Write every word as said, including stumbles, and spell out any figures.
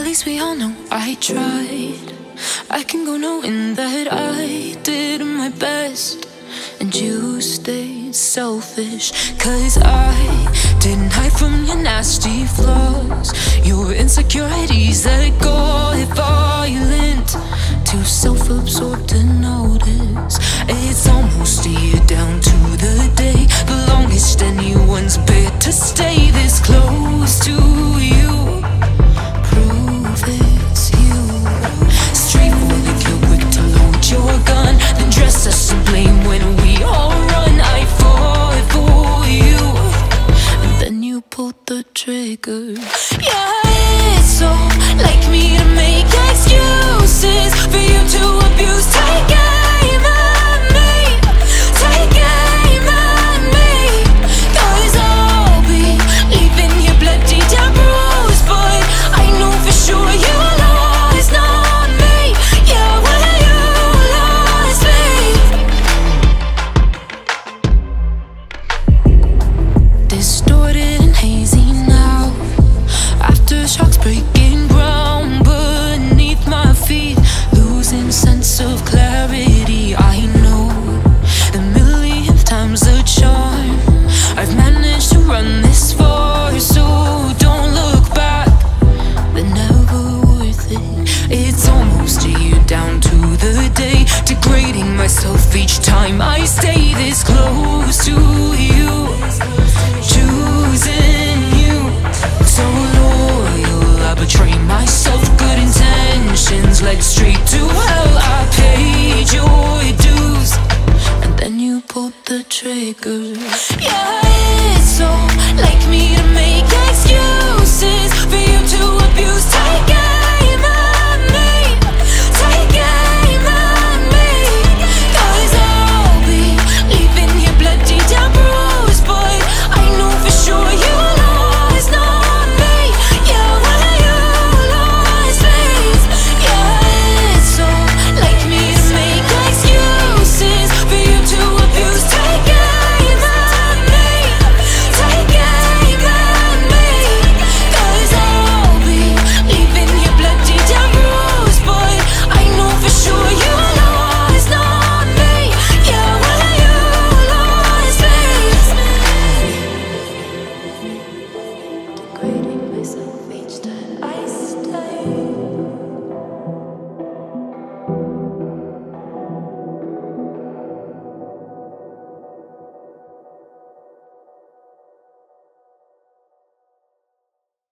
least we all know I tried. I can go knowing that I did my best, and you stayed selfish. Cause I didn't hide from your nasty flaws, your insecurities that got violent. Too self-absorbed to notice. It's almost a year down to the day, the longest anyone's bet to stay this close to you. Prove it's you. Straight for the kill, quick to load your gun, then dress us to blame when we all run. I fought for you, and then you pulled the trigger. Yeah, it's so like me to make excuses for you to abuse. Take it.